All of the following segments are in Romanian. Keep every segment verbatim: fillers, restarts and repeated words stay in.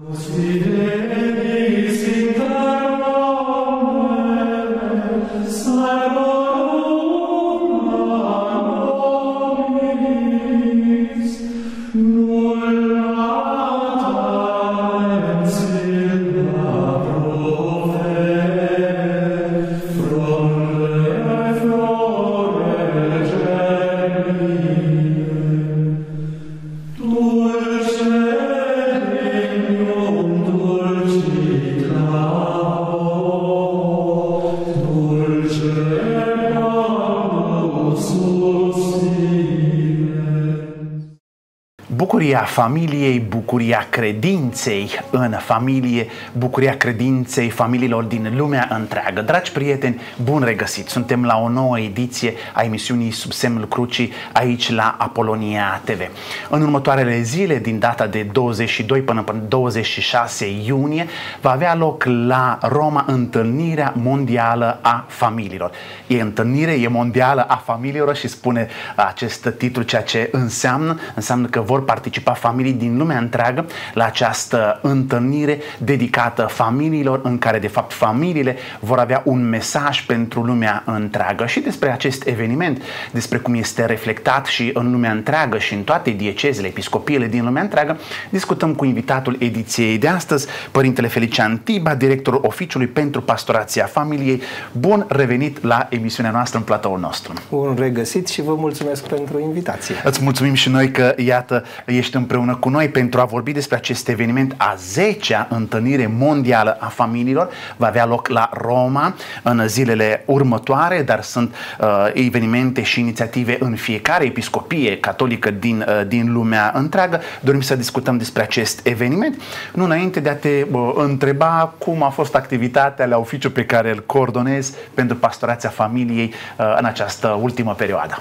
Bucuria familiei, bucuria credinței în familie, bucuria credinței familiilor din lumea întreagă. Dragi prieteni, bun regăsit! Suntem la o nouă ediție a emisiunii Sub semnul crucii aici la Apolonia T V. În următoarele zile, din data de douăzeci și doi până până douăzeci și șase iunie, va avea loc la Roma întâlnirea mondială a familiilor. E întâlnire, e mondială a familiilor și spune acest titlu ceea ce înseamnă, înseamnă că vor participa familii din lumea întreagă la această întâlnire dedicată familiilor, în care de fapt familiile vor avea un mesaj pentru lumea întreagă. Și despre acest eveniment, despre cum este reflectat și în lumea întreagă și în toate diecezele, episcopiile din lumea întreagă, discutăm cu invitatul ediției de astăzi, Părintele Felician Tiba, directorul Oficiului pentru Pastorația Familiei. Bun revenit la emisiunea noastră în platoul nostru. Bun regăsit și vă mulțumesc pentru invitație. Îți mulțumim și noi că, iată, ești împreună cu noi pentru a vorbi despre acest eveniment, a zecea întâlnire mondială a familiilor. Va avea loc la Roma în zilele următoare, dar sunt uh, evenimente și inițiative în fiecare episcopie catolică din, uh, din lumea întreagă. Dorim să discutăm despre acest eveniment. Nu înainte de a te uh, întreba cum a fost activitatea la oficiu pe care îl coordonezi pentru pastorația familiei uh, în această ultimă perioadă.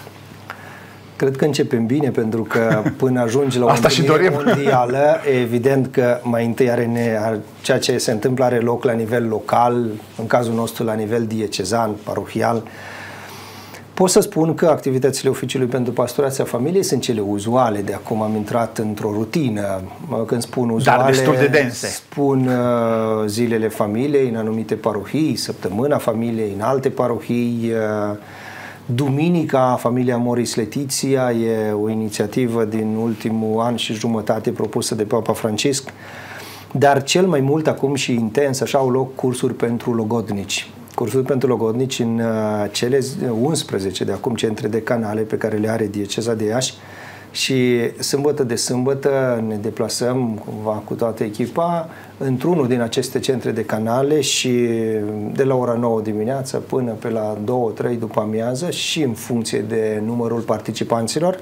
Cred că începem bine, pentru că până ajungi la o întâlnire mondială, evident că mai întâi are ne, ceea ce se întâmplă are loc la nivel local, în cazul nostru la nivel diecezan, parohial. Pot să spun că activitățile Oficiului pentru Pastorația Familiei sunt cele uzuale. De acum am intrat într-o rutină. Când spun uzuale, dar destul de dense. Spun uh, zilele familiei în anumite parohii, săptămâna familiei în alte parohii. Uh, Duminica Familia Moris Letiția e o inițiativă din ultimul an și jumătate propusă de Papa Francisc, dar cel mai mult acum și intens așa au loc cursuri pentru logodnici. Cursuri pentru logodnici în uh, cele unsprezece de acum centre de canale pe care le are Dieceza de Iași, și sâmbătă de sâmbătă ne deplasăm cumva cu toată echipa într-unul din aceste centre de canale și de la ora nouă dimineața până pe la două trei după amiază, și în funcție de numărul participanților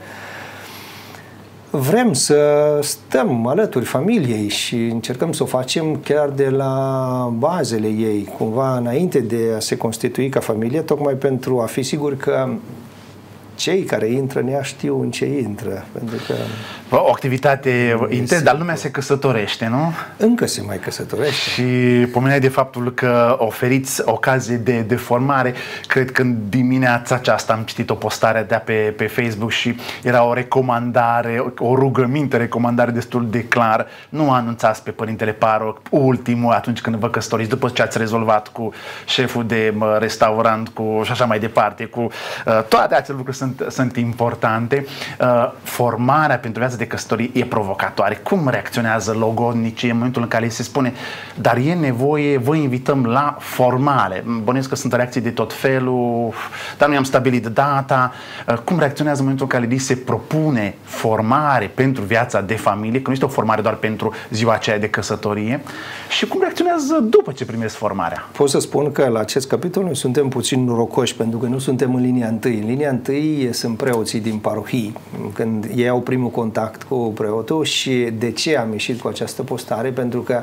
vrem să stăm alături familiei și încercăm să o facem chiar de la bazele ei, cumva înainte de a se constitui ca familie, tocmai pentru a fi sigur că cei care intră în ea știu în ce intră. Pentru că o activitate intensă, dar lumea se căsătorește, nu? Încă se mai căsătorește. Și pomeneai de faptul că oferiți ocazie de, de formare. Cred că în dimineața aceasta am citit o postare de pe, pe Facebook și era o recomandare, o rugăminte, recomandare destul de clară. Nu anunțați pe Părintele Paroc ultimul atunci când vă căsătoriți, după ce ați rezolvat cu șeful de restaurant, cu și așa mai departe, cu uh, toate acele lucruri sunt, sunt importante. Uh, formarea pentru viața de căsătorie e provocatoare. Cum reacționează logodnicii în momentul în care se spune, dar e nevoie, vă invităm la formare? Bănuiesc că sunt reacții de tot felul, dar nu i-am stabilit data. Uh, cum reacționează în momentul în care li se propune formare pentru viața de familie, că nu este o formare doar pentru ziua aceea de căsătorie, și cum reacționează după ce primesc formarea? Pot să spun că la acest capitol noi suntem puțin norocoși, pentru că nu suntem în linia întâi. În linia întâi sunt preoții din parohii, când ei au primul contact cu preotul. Și de ce am ieșit cu această postare? Pentru că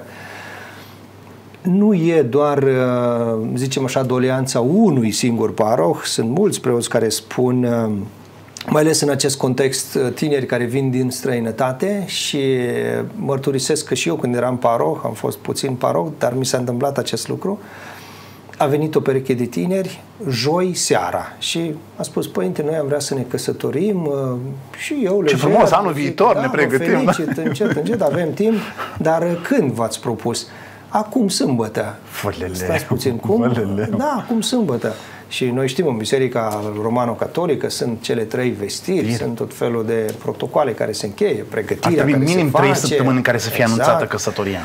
nu e doar, zicem așa, doleanța unui singur paroh. Sunt mulți preoți care spun, mai ales în acest context, tineri care vin din străinătate, și mărturisesc că și eu când eram paroh, am fost puțin paroh, dar mi s-a întâmplat acest lucru. a venit o pereche de tineri joi seara și a spus: părinte, noi am vrea să ne căsătorim și eu le Ce frumos, anul viitor da, ne pregătim. Felicit, încet, încet, avem timp, dar când v-ați propus? Acum sâmbătă. Fălele. Stați puțin, cum? Fălele. Da, acum sâmbătă. Și noi știm, în Biserica Romano-Catolică sunt cele trei vestiri, Bine. sunt tot felul de protocoale care se încheie, pregătirea care minim se face. trei săptămâni în care să fie exact. anunțată căsătoria.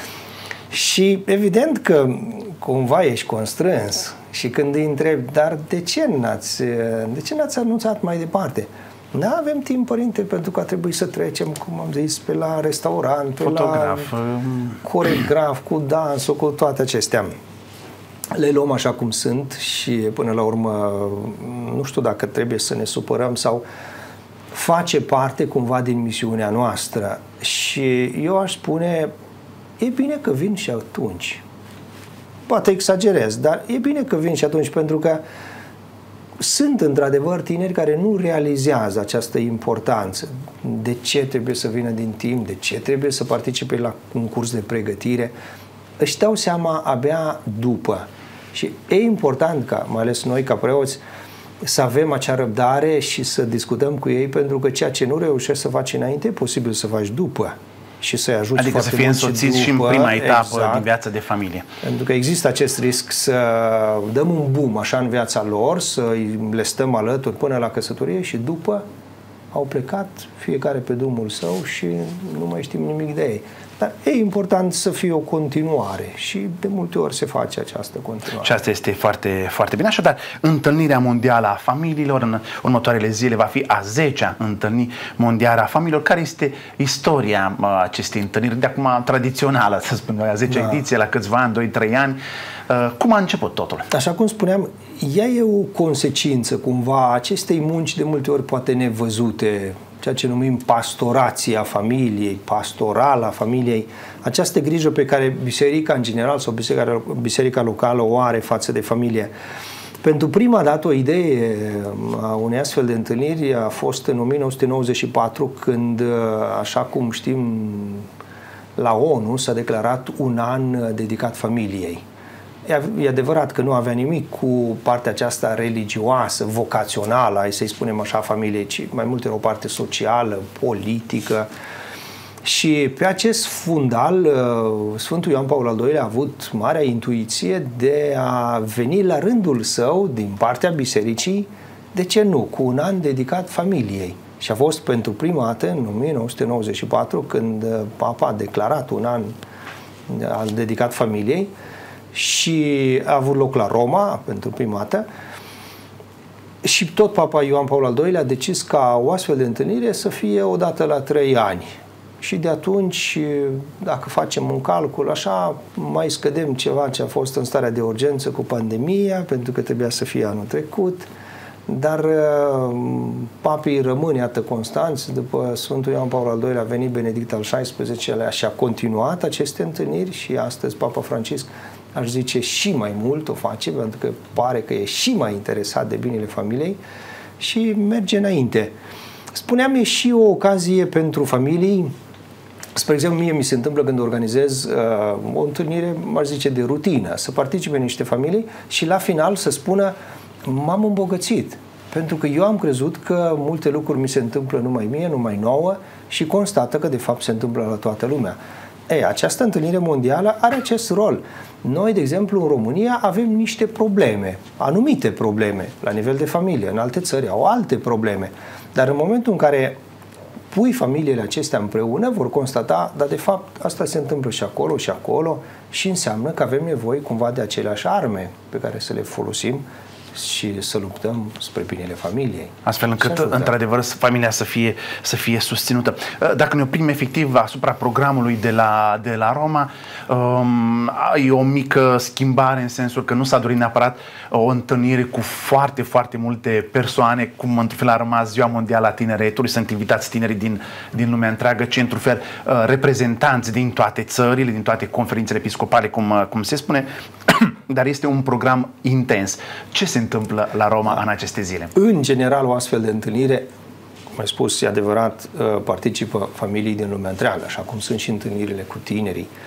Și evident că cumva ești constrâns și când îi întrebi, dar de ce n-ați, de ce n-ați anunțat mai departe? Nu avem timp, părinte, pentru că a trebuit să trecem, cum am zis, pe la restaurant, pe Fotograf. la coregraf, cu dansul, cu toate acestea. Le luăm așa cum sunt și până la urmă nu știu dacă trebuie să ne supărăm sau face parte cumva din misiunea noastră. Și eu aș spune, e bine că vin și atunci. Poate exagerez, dar e bine că vin și atunci, pentru că sunt într-adevăr tineri care nu realizează această importanță. De ce trebuie să vină din timp, de ce trebuie să participe la un curs de pregătire. Își dau seama abia după. Și e important ca, mai ales noi ca preoți, să avem acea răbdare și să discutăm cu ei, pentru că ceea ce nu reușești să faci înainte, e posibil să faci după. Și să-i ajuți adică foarte să fie însoțiți și în prima etapă exact, din viața de familie. Pentru că există acest risc să dăm un boom așa în viața lor, să le stăm alături până la căsătorie și după au plecat fiecare pe drumul său și nu mai știm nimic de ei. Dar e important să fie o continuare și de multe ori se face această continuare. Și asta este foarte, foarte bine. Așadar, întâlnirea mondială a familiilor în următoarele zile va fi a zecea întâlnire mondială a familiilor. Care este istoria acestei întâlniri de acum tradițională, să spun noi, a zecea da. ediție, la câțiva ani, doi trei ani? Cum a început totul? Așa cum spuneam, ea e o consecință cumva acestei munci de multe ori poate nevăzute, ceea ce numim pastorația familiei, pastorala familiei, această grijă pe care biserica în general sau biserica, biserica locală o are față de familie. Pentru prima dată o idee a unei astfel de întâlniri a fost în o mie nouă sute nouăzeci și patru, când, așa cum știm, la ONU s-a declarat un an dedicat familiei. E adevărat că nu avea nimic cu partea aceasta religioasă, vocațională, hai să-i spunem așa, familiei, ci mai mult era o parte socială, politică. Și pe acest fundal, Sfântul Ioan Paul al doilea a avut marea intuiție de a veni la rândul său, din partea bisericii, de ce nu, cu un an dedicat familiei. Și a fost pentru prima dată, în o mie nouă sute nouăzeci și patru, când Papa a declarat un an dedicat familiei, și a avut loc la Roma pentru prima dată și tot Papa Ioan Paul al doilea a decis ca o astfel de întâlnire să fie odată la trei ani. Și de atunci, dacă facem un calcul așa, mai scădem ceva ce a fost în starea de urgență cu pandemia, pentru că trebuia să fie anul trecut, dar papii rămân, iată, constanți. După Sfântul Ioan Paul al doilea a venit Benedict al șaisprezecelea și a continuat aceste întâlniri și astăzi Papa Francisc, aș zice, și mai mult o face, pentru că pare că e și mai interesat de binele familiei și merge înainte. Spuneam, e și o ocazie pentru familii. Spre exemplu, mie mi se întâmplă când organizez uh, o întâlnire, m-aș zice, de rutină, să participe niște familii și la final să spună: m-am îmbogățit, pentru că eu am crezut că multe lucruri mi se întâmplă numai mie, numai nouă, și constată că de fapt se întâmplă la toată lumea. Ei, această întâlnire mondială are acest rol. Noi, de exemplu, în România avem niște probleme, anumite probleme, la nivel de familie. În alte țări au alte probleme. Dar în momentul în care pui familiile acestea împreună, vor constata, dar de fapt asta se întâmplă și acolo și acolo și înseamnă că avem nevoie cumva de aceleași arme pe care să le folosim și să luptăm spre binele familiei. Astfel încât, într-adevăr, familia să fie, să fie susținută. Dacă ne oprim efectiv asupra programului de la, de la Roma, um, e o mică schimbare în sensul că nu s-a dorit neapărat o întâlnire cu foarte, foarte multe persoane, cum într-un fel a rămas Ziua Mondială a Tineretului, sunt invitați tinerii din, din lumea întreagă, ci într-un fel reprezentanți din toate țările, din toate conferințele episcopale, cum, cum se spune, dar este un program intens. Ce se întâmplă la Roma da. în aceste zile? În general, o astfel de întâlnire, cum ai spus, e adevărat, participă familii din lumea întreagă, așa cum sunt și întâlnirile cu tinerii.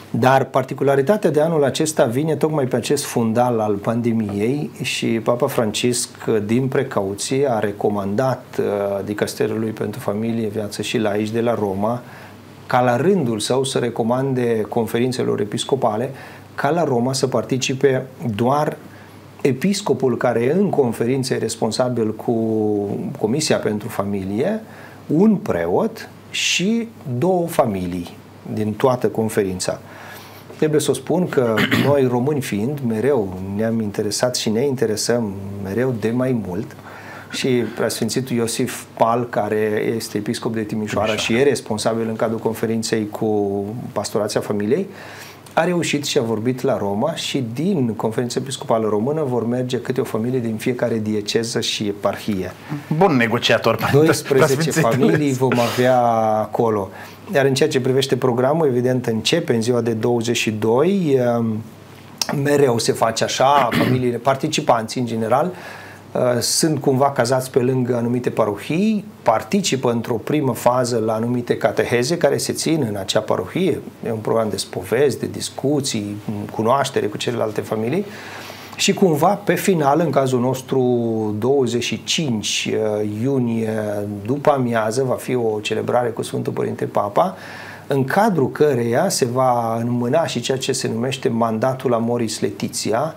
Dar particularitatea de anul acesta vine tocmai pe acest fundal al pandemiei și Papa Francisc, din precauție, a recomandat Dicasterului pentru Familie, Viață și Laici de la Roma ca la rândul său să recomande conferințelor episcopale ca la Roma să participe doar episcopul care în conferință e responsabil cu Comisia pentru Familie, un preot și două familii din toată conferința. Trebuie să o spun că noi, români fiind, mereu ne-am interesat și ne interesăm mereu de mai mult și Preasfințitul Iosif Pal, care este episcop de Timișoara, Timișoara și e responsabil în cadrul conferinței cu pastorația familiei, a reușit și a vorbit la Roma și din Conferința Episcopală Română vor merge câte o familie din fiecare dieceză și eparhie. Bun negociator. doisprezece familii vom avea acolo. Iar în ceea ce privește programul, evident, începe în ziua de douăzeci și doi. Mereu se face așa, familiile, participanții în general, sunt cumva cazați pe lângă anumite parohii, participă într-o primă fază la anumite cateheze care se țin în acea parohie. E un program de spovezi, de discuții, cunoaștere cu celelalte familii și cumva pe final, în cazul nostru douăzeci și cinci iunie după amiază, va fi o celebrare cu Sfântul Părinte Papa, în cadrul căreia se va înmâna și ceea ce se numește mandatul Amoris Laetitia.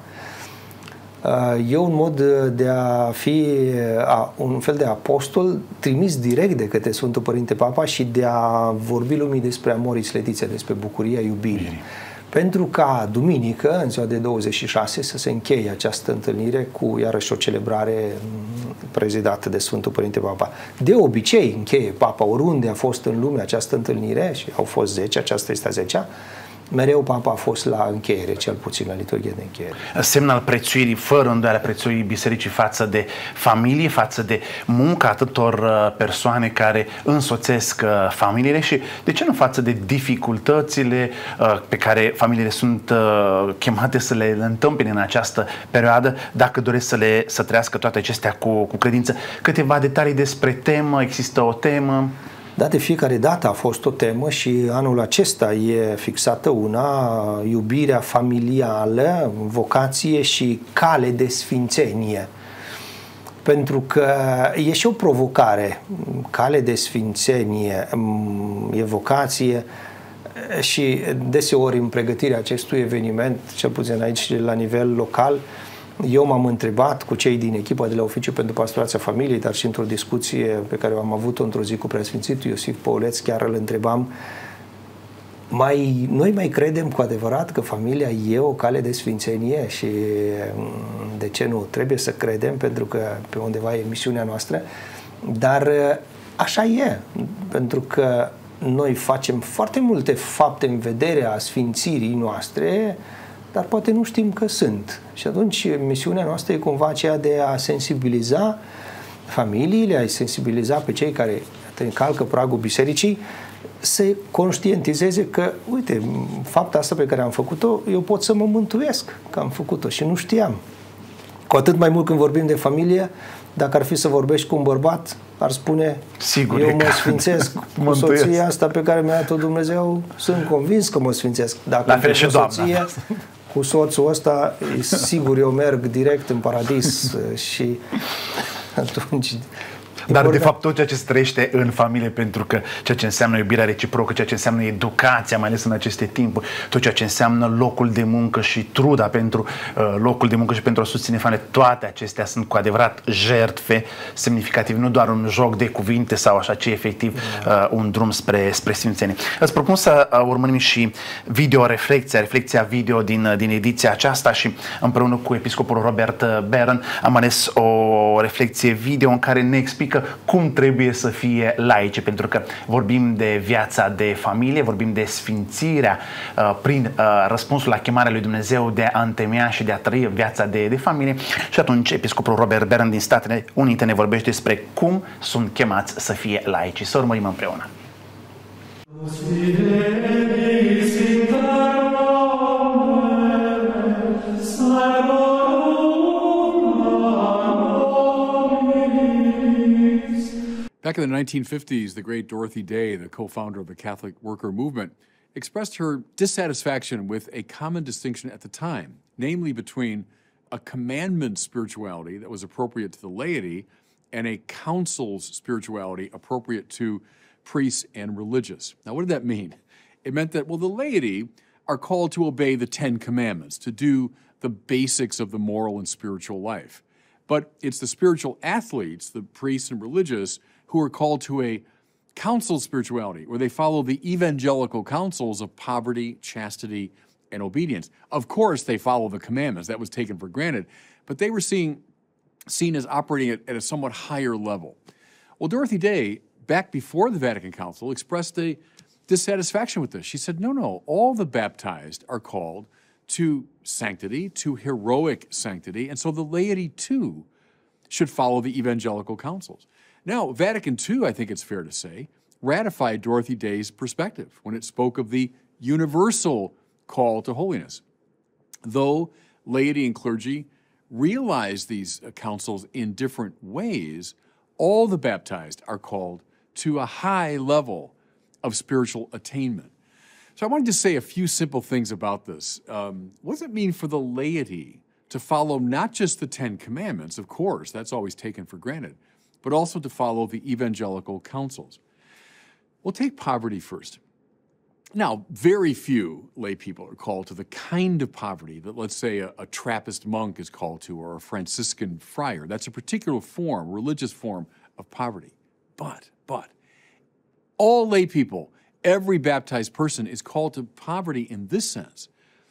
E un mod de a fi un fel de apostol trimis direct de către Sfântul Părinte Papa și de a vorbi lumii despre Amoris Laetitia, despre bucuria iubirii. Pentru ca duminică, în ziua de douăzeci și șase, să se încheie această întâlnire cu iarăși o celebrare prezidată de Sfântul Părinte Papa. De obicei încheie Papa oriunde a fost în lume această întâlnire și au fost zece, aceasta este a zecea. Mereu Papa a fost la încheiere, cel puțin la liturghie de încheiere. Semn al prețuirii, fără îndoială, prețuirii bisericii față de familie, față de munca atâtor persoane care însoțesc familiile și, de ce nu, față de dificultățile pe care familiile sunt chemate să le întâmpine în această perioadă, dacă doresc să le să trăiască toate acestea cu, cu credință. Câteva detalii despre temă, există o temă? Da, de fiecare dată a fost o temă și anul acesta e fixată una, iubirea familială, vocație și cale de sfințenie. Pentru că e și o provocare, cale de sfințenie, e vocație și deseori în pregătirea acestui eveniment, cel puțin aici la nivel local, eu m-am întrebat cu cei din echipa de la Oficiul pentru Pastorația Familiei, dar și într-o discuție pe care am avut-o într-o zi cu Preasfințitul Iosif Păuleț, chiar îl întrebam, mai, noi mai credem cu adevărat că familia e o cale de sfințenie și de ce nu? Trebuie să credem, pentru că pe undeva e misiunea noastră, dar așa e, pentru că noi facem foarte multe fapte în vederea sfințirii noastre, dar poate nu știm că sunt. Și atunci misiunea noastră e cumva aceea de a sensibiliza familiile, a sensibiliza pe cei care încalcă pragul bisericii, să conștientizeze că, uite, fapta asta pe care am făcut-o, eu pot să mă mântuiesc că am făcut-o și nu știam. Cu atât mai mult când vorbim de familie, dacă ar fi să vorbești cu un bărbat, ar spune, sigur, eu mă sfințesc cu soția asta pe care mi-a dat-o Dumnezeu, sunt convins că mă sfințesc. Dacă la fel și doamna. Cu soțul ăsta, sigur, eu merg direct în paradis și atunci... Dar de fapt tot ceea ce se trăiește în familie, pentru că ceea ce înseamnă iubirea reciprocă, ceea ce înseamnă educația, mai ales în aceste timpuri, tot ceea ce înseamnă locul de muncă și truda pentru uh, locul de muncă și pentru a susține familie, toate acestea sunt cu adevărat jertfe semnificative, nu doar un joc de cuvinte sau așa, ci efectiv uh, un drum spre, spre sfințenie. Îți propun să uh, urmărim și video-reflecția, reflecția video din, din ediția aceasta și împreună cu episcopul Robert Barron am ales o reflecție video în care ne explică cum trebuie să fie laice, pentru că vorbim de viața de familie, vorbim de sfințirea uh, prin uh, răspunsul la chemarea lui Dumnezeu de a întemeia și de a trăi viața de, de familie. Și atunci episcopul Robert Barron din Statele Unite ne vorbește despre cum sunt chemați să fie laici. Să urmărim împreună. Back in the nineteen fifties, the great Dorothy Day, the co-founder of the Catholic Worker Movement, expressed her dissatisfaction with a common distinction at the time, namely between a commandment spirituality that was appropriate to the laity and a council's spirituality appropriate to priests and religious. Now, what did that mean? It meant that, well, the laity are called to obey the Ten Commandments, to do the basics of the moral and spiritual life. But it's the spiritual athletes, the priests and religious, who are called to a council spirituality, where they follow the evangelical counsels of poverty, chastity, and obedience. Of course, they follow the commandments. That was taken for granted. But they were seen, seen as operating at, at a somewhat higher level. Well, Dorothy Day, back before the Vatican Council, expressed a dissatisfaction with this. She said, no, no, all the baptized are called to sanctity, to heroic sanctity, and so the laity, too, should follow the evangelical counsels. Now, Vatican Two, I think it's fair to say, ratified Dorothy Day's perspective when it spoke of the universal call to holiness. Though laity and clergy realize these counsels in different ways, all the baptized are called to a high level of spiritual attainment. So I wanted to say a few simple things about this. Um, what does it mean for the laity to follow not just the Ten Commandments, of course, that's always taken for granted, but also to follow the evangelical counsels? We'll take poverty first. Now, very few lay people are called to the kind of poverty that, let's say, a, a Trappist monk is called to, or a Franciscan friar. That's a particular form, religious form of poverty. But, but, all lay people, every baptized person is called to poverty in this sense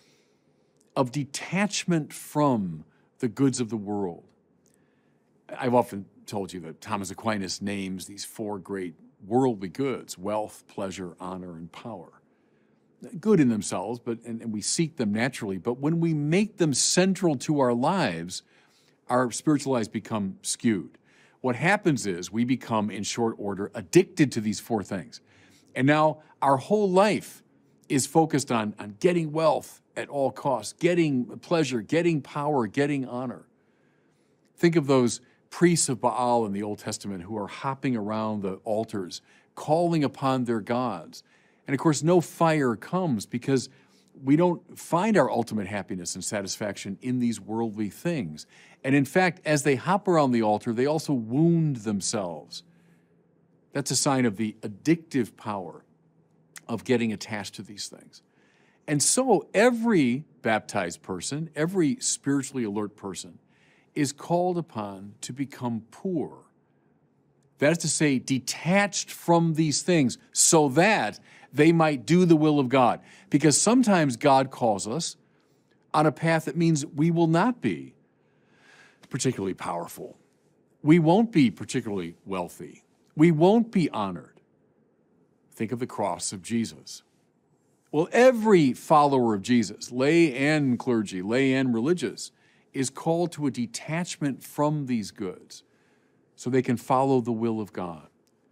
of detachment from the goods of the world. I've often told you that Thomas Aquinas names these four great worldly goods: wealth, pleasure, honor, and power. Good in themselves, but and, and we seek them naturally, but when we make them central to our lives, our spiritual lives become skewed. What happens is we become, in short order, addicted to these four things. And now our whole life is focused on, on getting wealth at all costs, getting pleasure, getting power, getting honor. Think of those priests of Baal in the Old Testament who are hopping around the altars, calling upon their gods. And of course, no fire comes because we don't find our ultimate happiness and satisfaction in these worldly things. And in fact, as they hop around the altar, they also wound themselves. That's a sign of the addictive power of getting attached to these things. And so every baptized person, every spiritually alert person, is called upon to become poor. That is to say, detached from these things so that they might do the will of God. Because sometimes God calls us on a path that means we will not be particularly powerful. We won't be particularly wealthy. We won't be honored. Think of the cross of Jesus. Well, every follower of Jesus, lay and clergy, lay and religious, is called to a detachment from these goods so they can follow the will of God.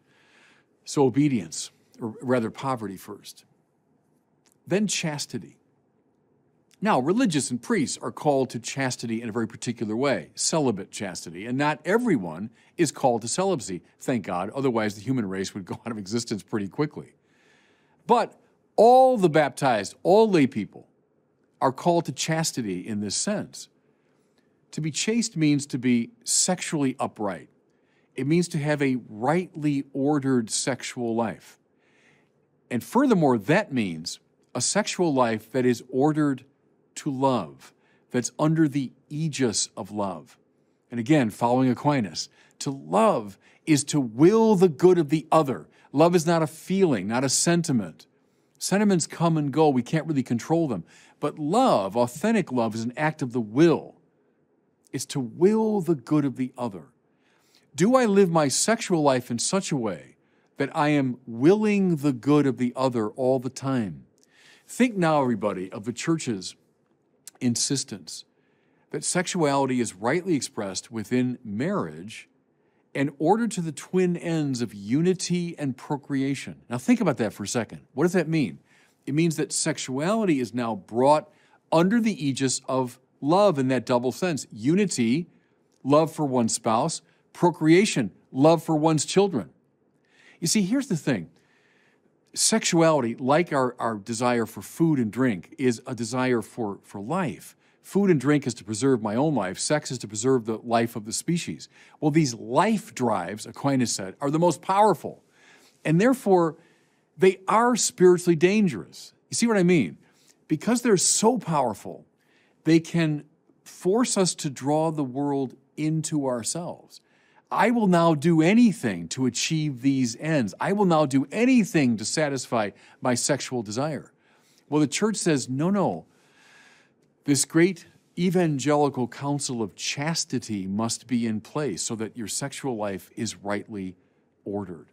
So obedience, or rather poverty first. Then chastity. Now, religious and priests are called to chastity in a very particular way, celibate chastity, and not everyone is called to celibacy, thank God, otherwise the human race would go out of existence pretty quickly. But all the baptized, all lay people, are called to chastity in this sense. To be chaste means to be sexually upright. It means to have a rightly ordered sexual life. And furthermore, that means a sexual life that is ordered to love, that's under the aegis of love. And again, following Aquinas, to love is to will the good of the other. Love is not a feeling, not a sentiment. Sentiments come and go. We can't really control them. But love, authentic love, is an act of the will. It's to will the good of the other. Do I live my sexual life in such a way that I am willing the good of the other all the time? Think now, everybody, of the church's insistence that sexuality is rightly expressed within marriage and ordered to the twin ends of unity and procreation. Now think about that for a second. What does that mean? It means that sexuality is now brought under the aegis of love in that double sense. Unity, love for one's spouse; procreation, love for one's children. You see, here's the thing. sexuality, like our, our desire for food and drink, is a desire for, for life. Food and drink is to preserve my own life. Sex is to preserve the life of the species. Well, these life drives, Aquinas said, are the most powerful. And therefore, they are spiritually dangerous. You see what I mean? Because they're so powerful, they can force us to draw the world into ourselves. I will now do anything to achieve these ends. I will now do anything to satisfy my sexual desire. Well, the church says, no, no. This great evangelical counsel of chastity must be in place so that your sexual life is rightly ordered.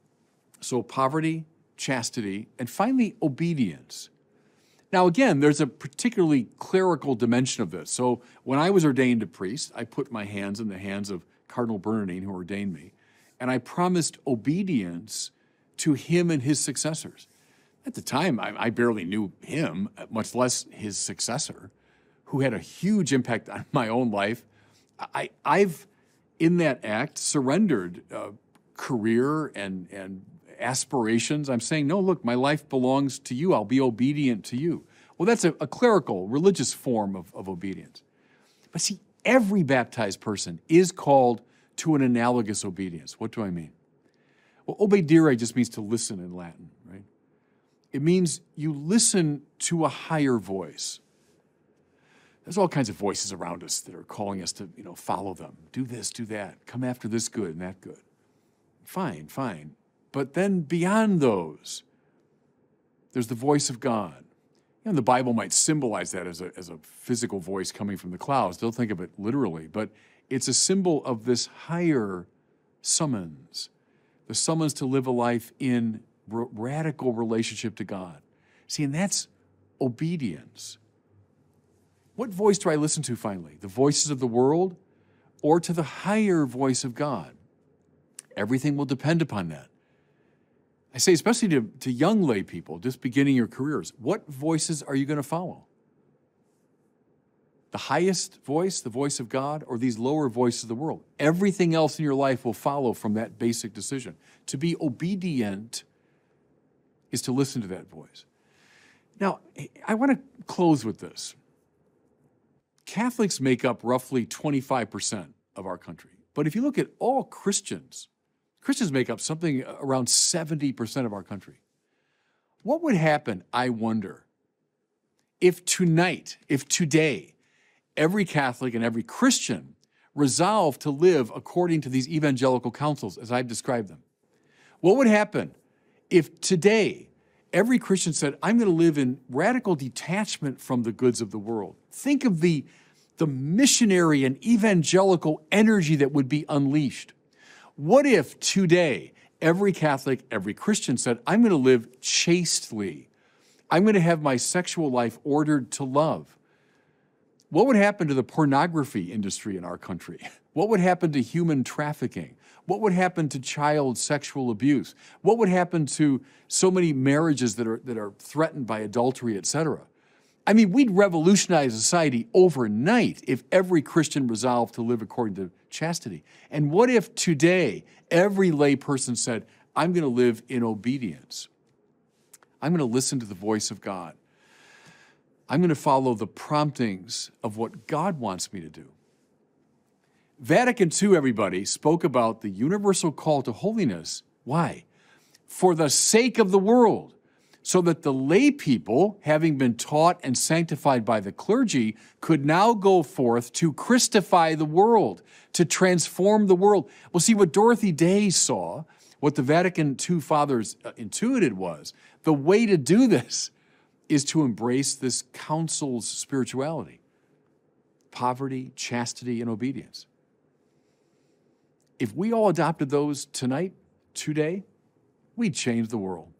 So poverty, chastity, and finally obedience. Now again, there's a particularly clerical dimension of this. So when I was ordained a priest, I put my hands in the hands of Cardinal Bernardine, who ordained me, and I promised obedience to him and his successors. At the time, I, I barely knew him, much less his successor, who had a huge impact on my own life. I, I've, in that act, surrendered uh, career and, and aspirations. I'm saying, no, look, my life belongs to you. I'll be obedient to you. Well, that's a, a clerical, religious form of, of obedience. But see, every baptized person is called to an analogous obedience. What do I mean? Well, obedire just means to listen in Latin, right? It means you listen to a higher voice. There's all kinds of voices around us that are calling us to, you know, follow them. Do this, do that. Come after this good and that good. Fine, fine. But then beyond those, there's the voice of God. You know, the Bible might symbolize that as a, as a physical voice coming from the clouds. Don't think of it literally, but it's a symbol of this higher summons, the summons to live a life in r- radical relationship to God. See, and that's obedience. What voice do I listen to finally? The voices of the world or to the higher voice of God? Everything will depend upon that. I say, especially to, to young lay people just beginning your careers, what voices are you going to follow? The highest voice, the voice of God, or these lower voices of the world? Everything else in your life will follow from that basic decision. To be obedient is to listen to that voice. Now, I want to close with this. Catholics make up roughly twenty-five percent of our country. But if you look at all Christians, Christians make up something around seventy percent of our country. What would happen, I wonder, if tonight, if today, every Catholic and every Christian resolved to live according to these evangelical counsels as I've described them? What would happen if today every Christian said, I'm going to live in radical detachment from the goods of the world? Think of the, the missionary and evangelical energy that would be unleashed. What if today every Catholic, every Christian said, I'm going to live chastely. I'm going to have my sexual life ordered to love. What would happen to the pornography industry in our country? What would happen to human trafficking? What would happen to child sexual abuse? What would happen to so many marriages that are, that are threatened by adultery, et cetera? I mean, we'd revolutionize society overnight if every Christian resolved to live according to chastity. And what if today every lay person said, I'm going to live in obedience. I'm going to listen to the voice of God. I'm going to follow the promptings of what God wants me to do. Vatican Two, everybody, spoke about the universal call to holiness. Why? For the sake of the world, so that the lay people, having been taught and sanctified by the clergy, could now go forth to Christify the world, to transform the world. Well, see, what Dorothy Day saw, what the Vatican Two fathers intuited was, the way to do this is to embrace this council's spirituality, poverty, chastity, and obedience. If we all adopted those tonight, today, we'd change the world.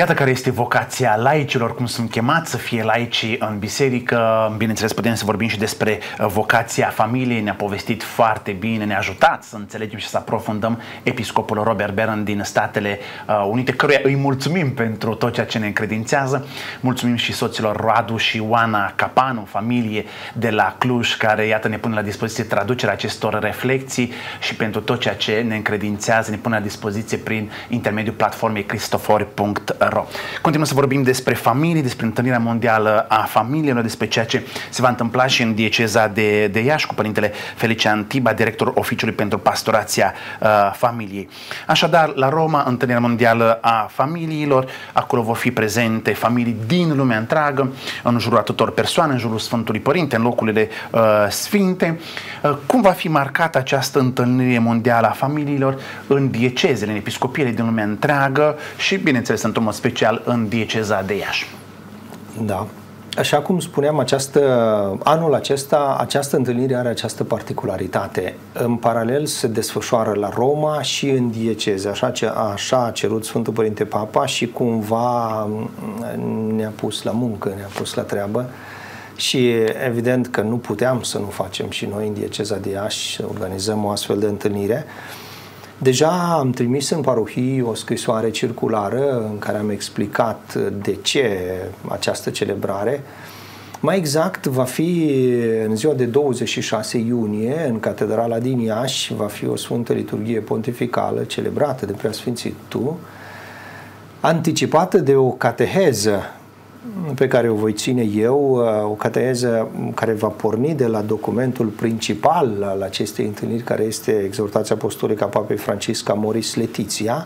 Iată care este vocația laicilor, cum sunt chemați să fie laici în biserică. Bineînțeles, putem să vorbim și despre vocația familiei. Ne-a povestit foarte bine, ne-a ajutat să înțelegem și să aprofundăm episcopul Robert Barron din Statele Unite, căruia îi mulțumim pentru tot ceea ce ne încredințează. Mulțumim și soților Radu și Oana Capanu, familie de la Cluj, care, iată, ne pune la dispoziție traducerea acestor reflecții și pentru tot ceea ce ne încredințează, ne pune la dispoziție prin intermediul platformei cristofori punct ro. Continuăm să vorbim despre familie, despre întâlnirea mondială a familiilor, despre ceea ce se va întâmpla și în dieceza de, de Iași cu părintele Felician Tiba, directorul Oficiului pentru Pastorația uh, Familiei. Așadar, la Roma, întâlnirea mondială a familiilor, acolo vor fi prezente familii din lumea întreagă, în jurul atâtor persoane, în jurul Sfântului Părinte, în locurile uh, sfinte. Uh, cum va fi marcată această întâlnire mondială a familiilor în diecezele, în episcopiile din lumea întreagă și, bineînțeles, într-un mod special în dieceza de Iași? Da. Așa cum spuneam, această, anul acesta, această întâlnire are această particularitate. În paralel se desfășoară la Roma și în dieceze, așa, ce, așa a cerut Sfântul Părinte Papa și cumva ne-a pus la muncă, ne-a pus la treabă și evident că nu puteam să nu facem și noi în dieceza de Iași, să organizăm o astfel de întâlnire. Deja am trimis în parohii o scrisoare circulară în care am explicat de ce această celebrare. Mai exact, va fi în ziua de douăzeci și șase iunie, în Catedrala din Iași, va fi o Sfântă Liturghie Pontificală celebrată de Preasfințitul, anticipată de o cateheză pe care o voi ține eu, o cateheză care va porni de la documentul principal al acestei întâlniri, care este Exhortația Apostolică a Papei Francisc Amoris Laetitia.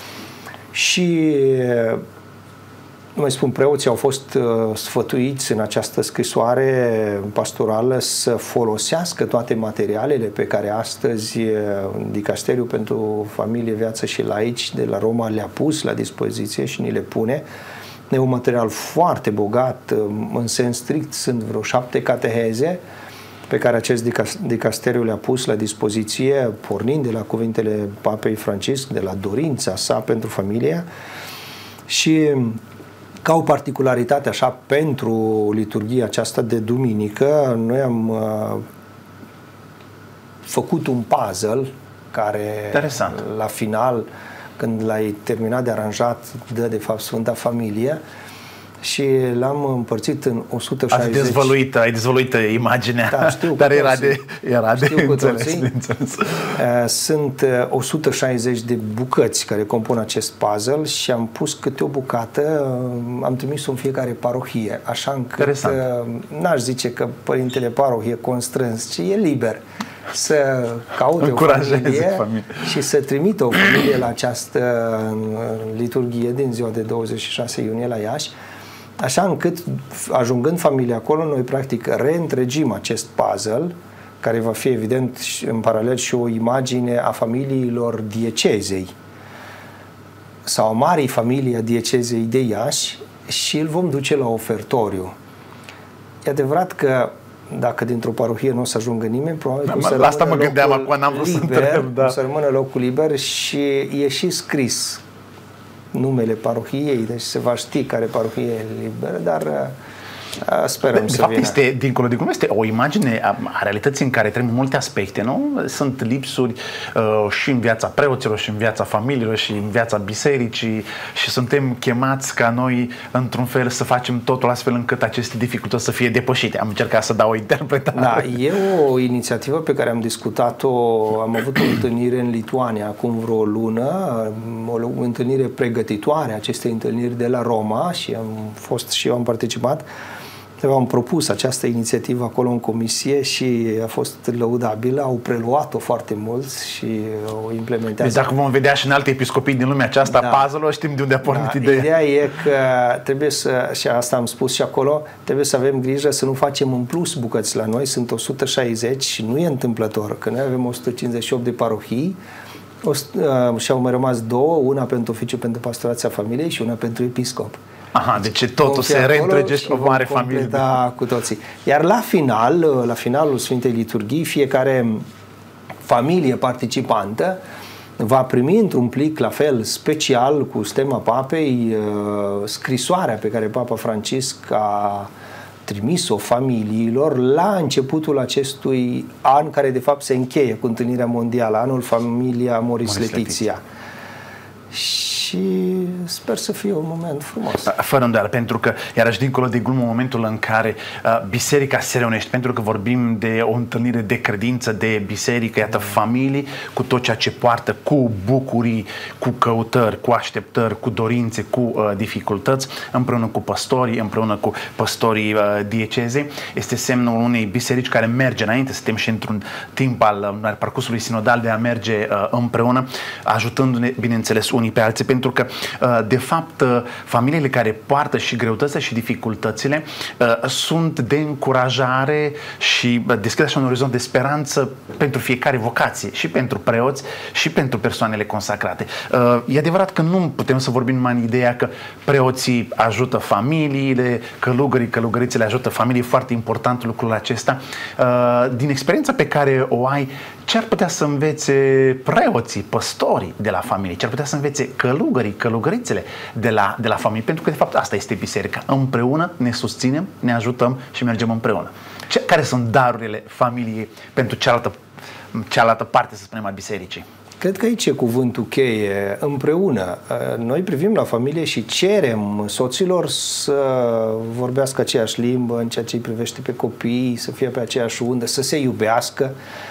Și, mai spun, preoții au fost sfătuiți în această scrisoare pastorală să folosească toate materialele pe care astăzi Dicasteriul pentru Familie, Viață și Laici de la Roma le-a pus la dispoziție și ni le pune. E un material foarte bogat, în sens strict sunt vreo șapte cateheze pe care acest dicasteriu le-a pus la dispoziție, pornind de la cuvintele Papei Francisc, de la dorința sa pentru familie. Și ca o particularitate așa pentru liturghia aceasta de duminică, noi am uh, făcut un puzzle care Interesant. La final, când l-ai terminat de aranjat, dă de fapt Sfânta Familie și l-am împărțit în o sută șaizeci. Ai dezvăluit, ai dezvăluit imaginea, da, știu, dar era de, era de înțeles, de înțeles. Sunt o sută șaizeci de bucăți care compun acest puzzle și am pus câte o bucată, am trimis-o în fiecare parohie, așa încât n-aș zice că Părintele Parohie e constrâns, ci e liber să caute o familie, familie și să trimită o familie la această liturghie din ziua de douăzeci și șase iunie la Iași, așa încât, ajungând familia acolo, noi practic reîntregim acest puzzle, care va fi evident în paralel și o imagine a familiilor diecezei sau a marii familii a diecezei de Iași și îl vom duce la ofertoriu. E adevărat că dacă dintr-o parohie nu o să ajungă nimeni, probabil că o să la asta mă gândeam acum, n-am vrut să întreb, da. O să rămână locul liber și e și scris numele parohiei, deci se va ști care parohie e liberă, dar sperăm de, să de fapt vină. Este, dincolo de cum este o imagine a, a realității în care trebuie multe aspecte, nu? Sunt lipsuri uh, și în viața preoților, și în viața familiilor, și în viața bisericii și suntem chemați ca noi, într-un fel, să facem totul astfel încât aceste dificultăți să fie depășite. Am încercat să dau o interpretare. Da, e o inițiativă pe care am discutat-o, am avut o întâlnire în Lituania acum vreo o lună, o întâlnire pregătitoare acestei întâlniri de la Roma și am fost și eu am participat. Am propus această inițiativă acolo în comisie și a fost lăudabilă, au preluat-o foarte mulți și o implementează. Deci dacă vom vedea și în alte episcopii din lumea aceasta, da. puzzle-ul, știm de unde a pornit da, ideea. Ideea e că trebuie să, și asta am spus și acolo, trebuie să avem grijă să nu facem în plus bucăți la noi, sunt o sută șaizeci și nu e întâmplător, că noi avem o sută cincizeci și opt de parohii și au mai rămas două, una pentru Oficiul pentru Pastorația Familiei și una pentru Episcop. Aha, deci totul se reîntregește pe o mare familie. Da, cu toții. Iar la final, la finalul Sfintei Liturghii, fiecare familie participantă va primi într-un plic la fel special cu stema papei scrisoarea pe care Papa Francisc a trimis-o familiilor la începutul acestui an, care de fapt se încheie cu întâlnirea mondială, anul Familia Amoris Laetitia. Și sper să fie un moment frumos. Fără îndoială, pentru că, iarăși dincolo de glumă, momentul în care uh, biserica se reunește, pentru că vorbim de o întâlnire de credință, de biserică, iată, familii, cu tot ceea ce poartă, cu bucurii, cu căutări, cu așteptări, cu dorințe, cu uh, dificultăți, împreună cu păstorii, împreună cu păstorii uh, diecezei, este semnul unei biserici care merge înainte. Suntem și într-un timp al, al parcursului sinodal de a merge uh, împreună, ajutându-ne, bineînțeles, unii pe alții, pentru că, de fapt, familiile care poartă și greutățile și dificultățile sunt de încurajare și deschid așa un orizont de speranță pentru fiecare vocație, și pentru preoți și pentru persoanele consacrate. E adevărat că nu putem să vorbim numai în ideea că preoții ajută familiile, călugării, călugărițele ajută familii, e foarte important lucrul acesta. Din experiența pe care o ai, ce ar putea să învețe preoții, păstorii de la familie? Ce ar putea să învețe călugării, călugărițele de la, de la familie? Pentru că, de fapt, asta este biserica. Împreună ne susținem, ne ajutăm și mergem împreună. Ce, care sunt darurile familiei pentru cealaltă, cealaltă parte, să spunem, a bisericii? Cred că aici e cuvântul cheie, împreună. Noi privim la familie și cerem soților să vorbească aceeași limbă în ceea ce îi privește pe copii, să fie pe aceeași undă, să se iubească,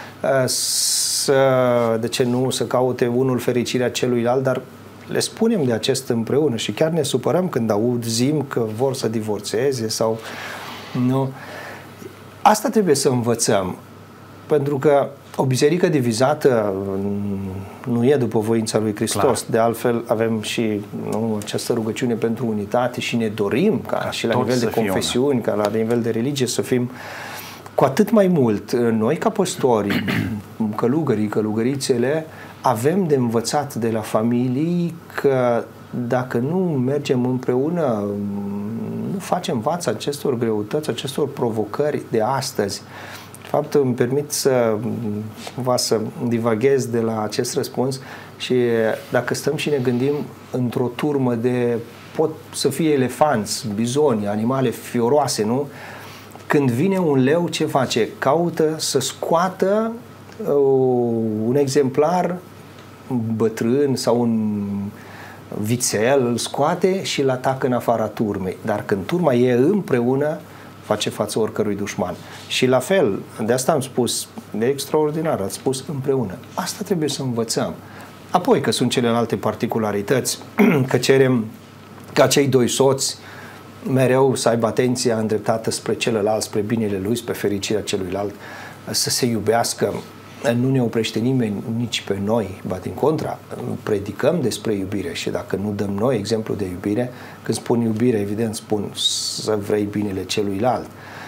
să, de ce nu, să caute unul fericirea celuilalt, dar le spunem de acest împreună și chiar ne supărăm când auzim că vor să divorțeze sau nu. Asta trebuie să învățăm, pentru că o biserică divizată nu e după voința lui Hristos. Clar. De altfel avem și nu, această rugăciune pentru unitate și ne dorim ca, ca și la nivel de confesiuni, ca la nivel de religie să fim cu atât mai mult. Noi ca păstori, călugării, călugărițele, avem de învățat de la familii că dacă nu mergem împreună, nu facem față acestor greutăți, acestor provocări de astăzi. De fapt, îmi permit să, cumva, să divaghez de la acest răspuns și dacă stăm și ne gândim într-o turmă de, pot să fie elefanți, bizoni, animale fioroase, nu? Când vine un leu, ce face? Caută să scoată uh, un exemplar bătrân sau un vițel, îl scoate și îl atacă în afara turmei. Dar când turma e împreună, face față oricărui dușman. Și la fel, de asta am spus, de extraordinar, ați spus împreună. Asta trebuie să învățăm. Apoi că sunt celelalte particularități, că cerem ca cei doi soți mereu să aibă atenția îndreptată spre celălalt, spre binele lui, spre fericirea celuilalt, să se iubească. Nu ne oprește nimeni, nici pe noi, ba din contra, predicăm despre iubire și dacă nu dăm noi exemplu de iubire, când spun iubire, evident spun să vrei binele celuilalt.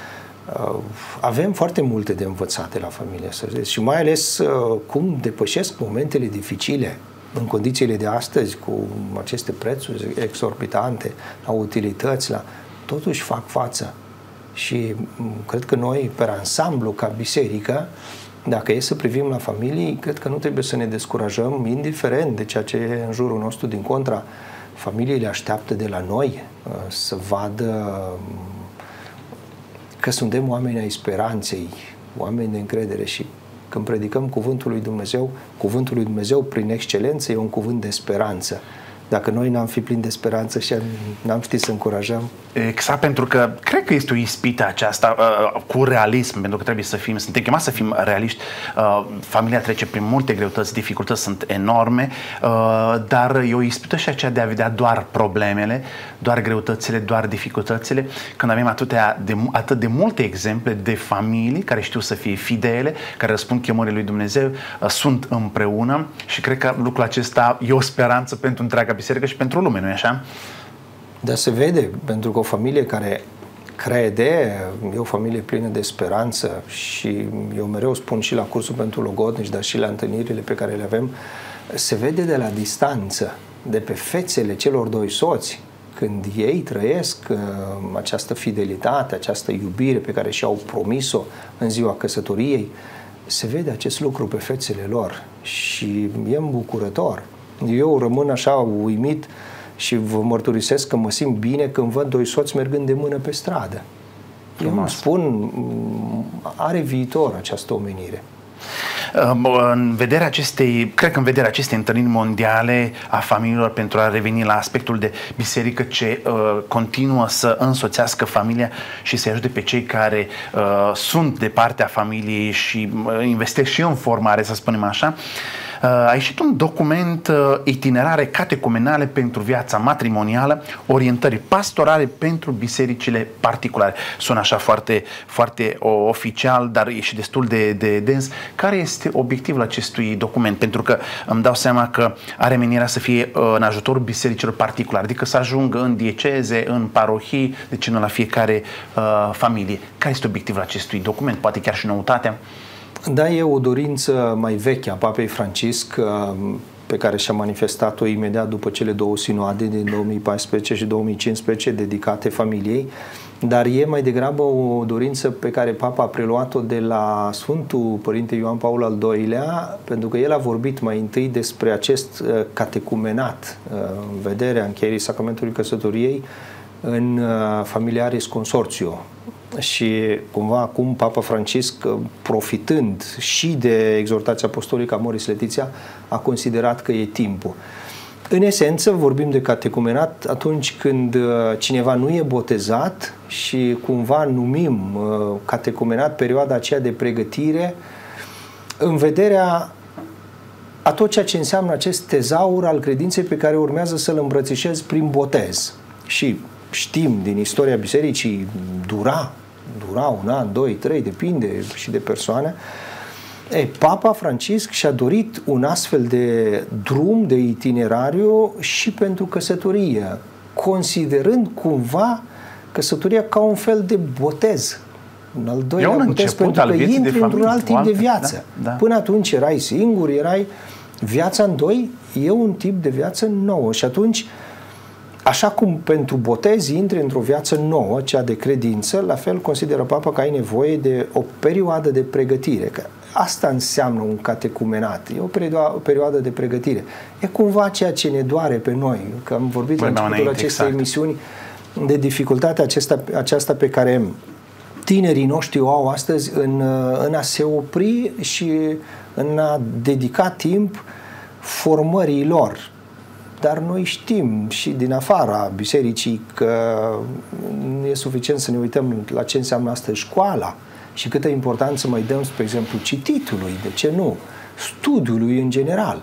Avem foarte multe de învățate la familie, să zic, și mai ales cum depășesc momentele dificile în condițiile de astăzi, cu aceste prețuri exorbitante la utilități, la, totuși fac față. Și cred că noi, pe ansamblu, ca biserică, dacă e să privim la familii, cred că nu trebuie să ne descurajăm, indiferent de ceea ce e în jurul nostru. Din contra, familiile așteaptă de la noi să vadă că suntem oameni ai speranței, oameni de încredere și când predicăm cuvântul lui Dumnezeu, cuvântul lui Dumnezeu prin excelență e un cuvânt de speranță. Dacă noi n-am fi plini de speranță și n-am ști să încurajăm. Exact, pentru că cred că este o ispită aceasta uh, cu realism, pentru că trebuie să fim, suntem chemați să fim realiști. Uh, familia trece prin multe greutăți, dificultăți sunt enorme, uh, dar e o ispită și aceea de a vedea doar problemele, doar greutățile, doar dificultățile, când avem atâtea de, atât de multe exemple de familii care știu să fie fidele, care răspund chemării lui Dumnezeu, uh, sunt împreună și cred că lucrul acesta e o speranță pentru întreaga biserică și pentru lume, nu-i așa? Dar se vede, pentru că o familie care crede, e o familie plină de speranță și eu mereu spun și la cursul pentru logodnici, dar și la întâlnirile pe care le avem, se vede de la distanță, de pe fețele celor doi soți, când ei trăiesc uh, această fidelitate, această iubire pe care și-au promis-o în ziua căsătoriei, se vede acest lucru pe fețele lor și e îmbucurător. Eu rămân așa uimit și vă mărturisesc că mă simt bine când văd doi soți mergând de mână pe stradă. Eu îmi spun, are viitor această omenire. În vederea acestei, cred că în vederea acestei întâlniri mondiale a familiilor, pentru a reveni la aspectul de biserică ce uh, continuă să însoțească familia și să ajute pe cei care uh, sunt de partea familiei și uh, investesc și în formare, să spunem așa, a ieșit un document itinerare catecumenale pentru viața matrimonială, orientări pastorale pentru bisericile particulare. Sună așa foarte, foarte oficial, dar e și destul de, de dens. Care este obiectivul acestui document? Pentru că îmi dau seama că are menirea să fie în ajutorul bisericilor particulare, adică să ajungă în dieceze, în parohii, de ce nu la fiecare uh, familie. Care este obiectivul acestui document? Poate chiar și noutatea? Da, e o dorință mai veche a Papei Francisc, pe care și-a manifestat-o imediat după cele două sinoade din două mii paisprezece și două mii cincisprezece dedicate familiei, dar e mai degrabă o dorință pe care Papa a preluat-o de la Sfântul Părinte Ioan Paul al doilea, pentru că el a vorbit mai întâi despre acest catecumenat în vederea încheierii sacramentului căsătoriei în Familiaris Consortio. Și cumva acum Papa Francisc, profitând și de exhortația apostolică a Amoris Laetitia, a considerat că e timpul. În esență vorbim de catecumenat atunci când cineva nu e botezat și cumva numim catecumenat perioada aceea de pregătire în vederea a tot ceea ce înseamnă acest tezaur al credinței pe care urmează să-l îmbrățișezi prin botez. Și știm din istoria bisericii, dura, dura un an, doi, trei, depinde și de persoane. Ei, Papa Francisc și-a dorit un astfel de drum, de itinerariu și pentru căsătorie, considerând cumva căsătoria ca un fel de botez. Un al doilea botez, pentru că intri într-un alt tip de viață. Da, da. Până atunci erai singur, erai... Viața în doi e un tip de viață nouă și atunci, așa cum pentru botez intri într-o viață nouă, cea de credință, la fel consideră Papa că ai nevoie de o perioadă de pregătire. Că asta înseamnă un catecumenat. E o perioadă, o perioadă de pregătire. E cumva ceea ce ne doare pe noi. Că am vorbit la începutul acestei exact. emisiuni de dificultatea acesta, aceasta pe care tinerii noștri o au astăzi în, în a se opri și în a dedica timp formării lor. Dar noi știm și din afara bisericii că nu e suficient să ne uităm la ce înseamnă astăzi școala și câtă importanță mai dăm, spre exemplu, cititului, de ce nu, studiului în general.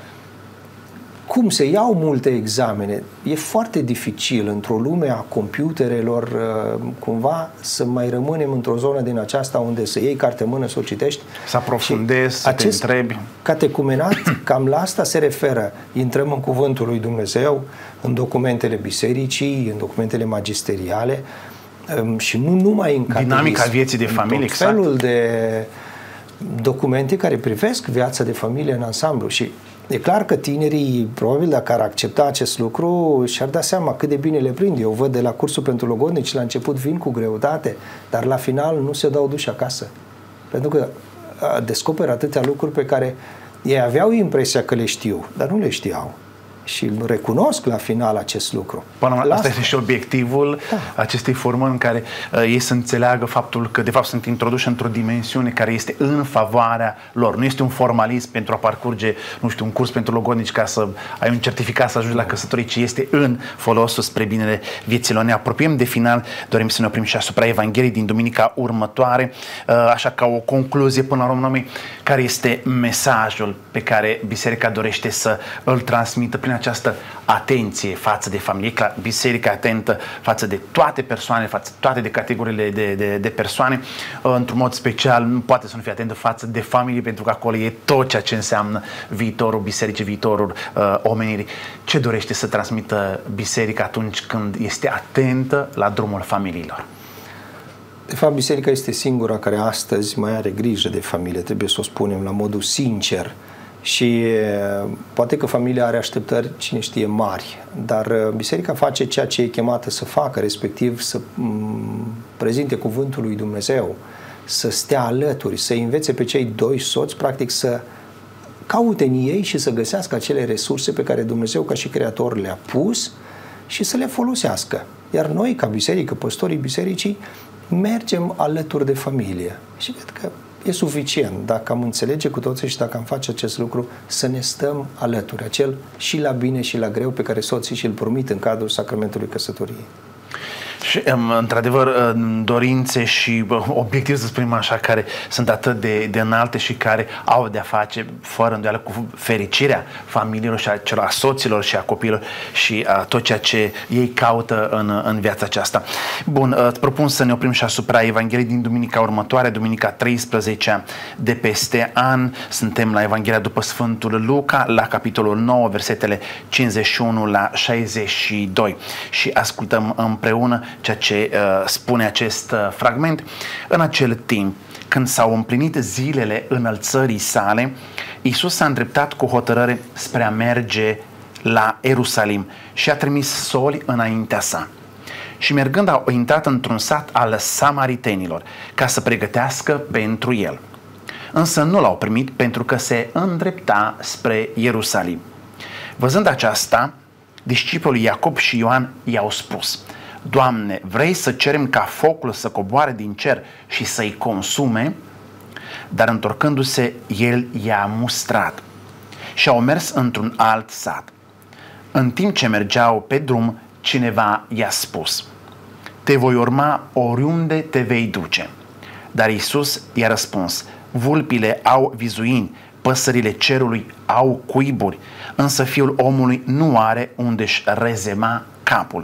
Cum se iau multe examene? E foarte dificil într-o lume a computerelor cumva să mai rămânem într-o zonă din aceasta unde să iei carte în mână, să o citești. Să aprofundezi, să te întrebi. Catecumenat, cam la asta se referă. Intrăm în Cuvântul lui Dumnezeu, în documentele bisericii, în documentele magisteriale și nu numai în catehism. Dinamica vieții de familie, exact. Felul de documente care privesc viața de familie în ansamblu și e clar că tinerii, probabil dacă ar accepta acest lucru, și-ar da seama cât de bine le prind. Eu văd de la cursul pentru logodnici, la început vin cu greutate, dar la final nu se dau duși acasă. Pentru că descoperă atâtea lucruri pe care ei aveau impresia că le știu, dar nu le știau. Și recunosc la final acest lucru. Până la asta este și obiectivul da. acestei formări în care uh, ei să înțeleagă faptul că de fapt sunt introduși într-o dimensiune care este în favoarea lor. Nu este un formalism pentru a parcurge, nu știu, un curs pentru logodnici ca să ai un certificat să ajungi la căsătorie, ci este în folosul spre binele vieților. Ne apropiem de final, dorim să ne oprim și asupra Evangheliei din duminica următoare, uh, așa ca o concluzie până la urmă, care este mesajul pe care Biserica dorește să îl transmită prin această atenție față de familie, biserica atentă față de toate persoanele, față de toate de categoriile de, de, de persoane, într-un mod special, nu poate să nu fie atentă față de familie, pentru că acolo e tot ceea ce înseamnă viitorul bisericii, viitorul uh, omenirii. Ce dorește să transmită biserica atunci când este atentă la drumul familiilor? De fapt, biserica este singura care astăzi mai are grijă de familie, trebuie să o spunem la modul sincer. Și poate că familia are așteptări, cine știe, mari, dar biserica face ceea ce e chemată să facă, respectiv să prezinte cuvântul lui Dumnezeu, să stea alături, să învețe pe cei doi soți, practic să caute în ei și să găsească acele resurse pe care Dumnezeu ca și Creator le-a pus și să le folosească. Iar noi, ca biserică, păstorii bisericii, mergem alături de familie. Și cred că e suficient dacă am înțelege cu toții și dacă am face acest lucru, să ne stăm alături, acel și la bine și la greu pe care soții și-l promit în cadrul sacramentului căsătoriei. Și, într-adevăr, dorințe și obiective, să spunem așa, care sunt atât de, de înalte și care au de-a face, fără îndoială, cu fericirea familiilor și a celor, a soților și a copiilor și a tot ceea ce ei caută în, în viața aceasta. Bun, îți propun să ne oprim și asupra Evangheliei din duminica următoare, duminica treisprezece de peste an. Suntem la Evanghelia după Sfântul Luca, la capitolul nouă, versetele cincizeci și unu la șaizeci și doi. Și ascultăm împreună ceea ce uh, spune acest uh, fragment. În acel timp, când s-au împlinit zilele înălțării sale, Iisus s-a îndreptat cu hotărâre spre a merge la Ierusalim și a trimis soli înaintea sa. Și mergând au intrat într-un sat al samaritenilor ca să pregătească pentru el. Însă nu l-au primit pentru că se îndrepta spre Ierusalim. Văzând aceasta, discipolii Iacob și Ioan i-au spus: Doamne, vrei să cerem ca focul să coboare din cer și să-i consume? Dar întorcându-se, el i-a mustrat și au mers într-un alt sat. În timp ce mergeau pe drum, cineva i-a spus: Te voi urma oriunde te vei duce. Dar Iisus i-a răspuns: Vulpile au vizuini, păsările cerului au cuiburi, însă Fiul omului nu are unde-și rezema capul.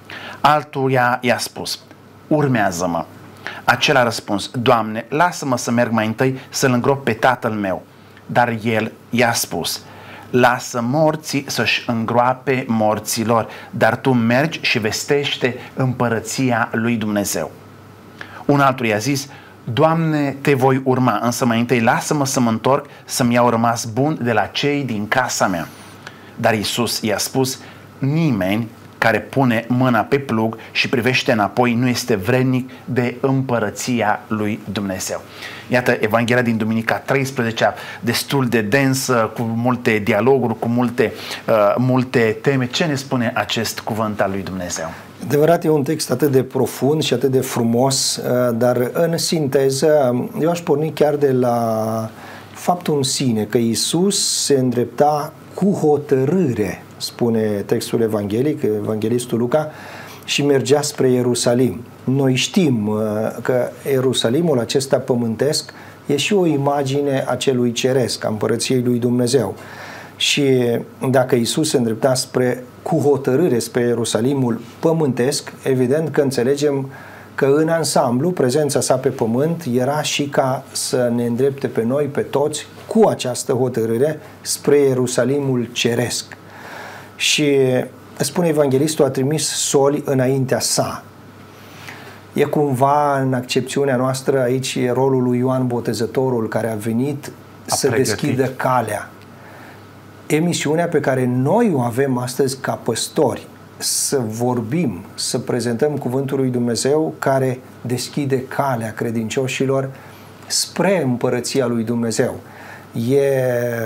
Altuia i-a spus: Urmează-mă. Acela a răspuns: Doamne, lasă-mă să merg mai întâi să-l îngrop pe tatăl meu. Dar el i-a spus: Lasă morții să-și îngroape morților, dar tu mergi și vestește împărăția lui Dumnezeu. Un altul i-a zis: Doamne, te voi urma, însă mai întâi lasă-mă să mă întorc să-mi iau rămas bun de la cei din casa mea. Dar Iisus i-a spus: Nimeni care pune mâna pe plug și privește înapoi nu este vrednic de împărăția lui Dumnezeu. Iată, Evanghelia din duminica treisprezece, destul de densă, cu multe dialoguri, cu multe, uh, multe teme. Ce ne spune acest cuvânt al lui Dumnezeu? Adevărat, e un text atât de profund și atât de frumos, dar în sinteză eu aș porni chiar de la faptul în sine, că Iisus se îndrepta cu hotărâre, spune textul evanghelic, evanghelistul Luca, și mergea spre Ierusalim. Noi știm că Ierusalimul acesta pământesc e și o imagine a celui ceresc, a împărăției lui Dumnezeu. Și dacă Iisus se îndrepta spre, cu hotărâre spre Ierusalimul pământesc, evident că înțelegem că în ansamblu prezența sa pe pământ era și ca să ne îndrepte pe noi, pe toți, cu această hotărâre spre Ierusalimul ceresc. Și spune evanghelistul, a trimis soli înaintea sa. E cumva în accepțiunea noastră aici e rolul lui Ioan Botezătorul, care a venit a să pregătit. deschidă calea. E misiunea pe care noi o avem astăzi ca păstori, să vorbim, să prezentăm cuvântul lui Dumnezeu care deschide calea credincioșilor spre împărăția lui Dumnezeu. E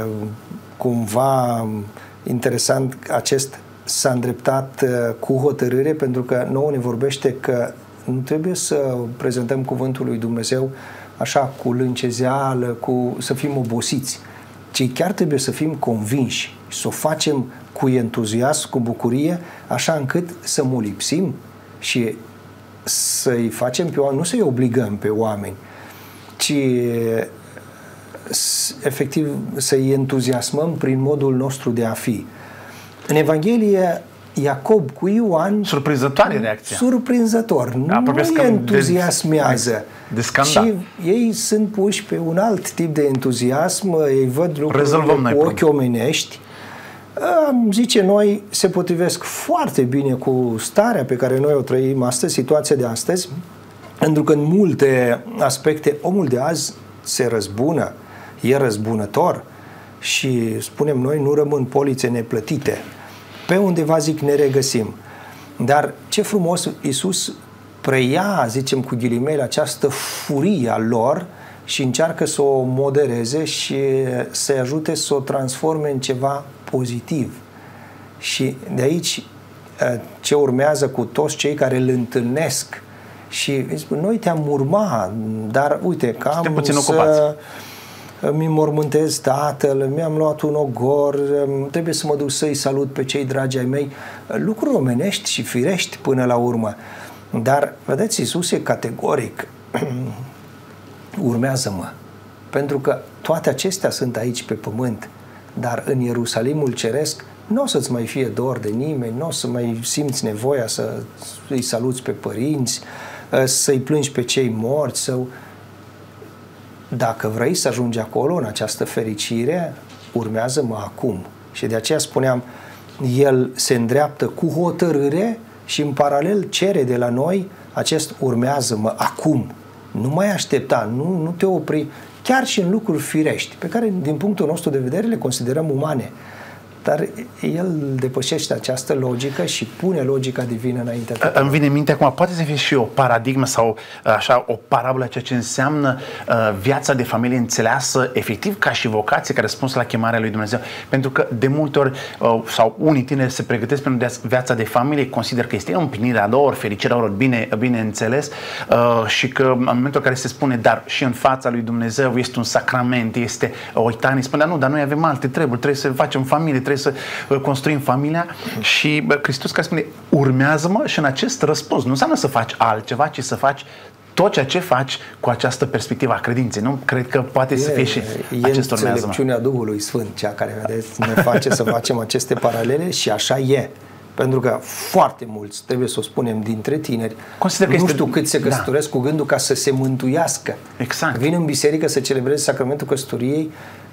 cumva interesant, acest s-a îndreptat cu hotărâre, pentru că nouă ne vorbește că nu trebuie să prezentăm cuvântul lui Dumnezeu așa cu lâncezeală, cu, să fim obosiți, ci chiar trebuie să fim convinși, să o facem cu entuziasm, cu bucurie, așa încât să molipsim și să-i facem pe oameni, nu să-i obligăm pe oameni, ci efectiv să-i entuziasmăm prin modul nostru de a fi. În Evanghelie, Iacob cu Ioan... Surprinzătoare reacția. Surprinzător. Nu îi entuziasmează. De, de scandal. Și ei sunt puși pe un alt tip de entuziasm, ei văd lucrurile cu ochi omenești. Zice noi, se potrivesc foarte bine cu starea pe care noi o trăim astăzi, situația de astăzi, pentru că în multe aspecte omul de azi se răzbună, e răzbunător și, spunem noi, nu rămân polițe neplătite. Pe undeva, zic, ne regăsim. Dar ce frumos, Iisus preia, zicem cu ghilimele, această furie a lor și încearcă să o modereze și să-i ajute să o transforme în ceva pozitiv. Și de aici ce urmează cu toți cei care îl întâlnesc și spun, noi te-am urma, dar uite, că am să mi mormântez tatăl, mi-am luat un ogor, trebuie să mă duc să-i salut pe cei dragi ai mei, lucruri omenești și firești până la urmă. Dar, vedeți, Iisus e categoric, urmează-mă, pentru că toate acestea sunt aici pe pământ, dar în Ierusalimul Ceresc nu o să-ți mai fie dor de nimeni, nu o să mai simți nevoia să îi saluți pe părinți, să-i plângi pe cei morți, sau dacă vrei să ajungi acolo, în această fericire, urmează-mă acum. Și de aceea spuneam, El se îndreaptă cu hotărâre și în paralel cere de la noi acest urmează-mă acum. Nu mai aștepta, nu, nu te opri, chiar și în lucruri firești, pe care din punctul nostru de vedere le considerăm umane. Dar el depășește această logică și pune logica divină înaintea ta. Îmi vine în minte acum, poate să fie și o paradigmă sau așa o parabolă, ceea ce înseamnă uh, viața de familie înțeleasă efectiv ca și vocație, ca răspuns la chemarea lui Dumnezeu. Pentru că de multe ori, uh, sau unii tineri se pregătesc pentru viața de familie, consider că este împlinirea lor, fericirea lor, bine, bine înțeles, uh, și că în momentul în care se spune, dar și în fața lui Dumnezeu este un sacrament, este o uitare, spune, dar nu, dar noi avem alte treburi, trebuie să facem familie, trebuie să construim familia și Hristos care spune urmează-mă și în acest răspuns nu înseamnă să faci altceva, ci să faci tot ceea ce faci cu această perspectivă a credinței. Nu? Cred că poate e, să fie și e acest urmează-mă. E înțelepciunea Duhului Sfânt, cea care, vedeți, ne face să facem aceste paralele și așa e. Pentru că foarte mulți, trebuie să o spunem, dintre tineri, Consider că nu este... știu cât se căsătoresc da. cu gândul ca să se mântuiască. Exact. Vin în biserică să celebreze sacramentul căsătoriei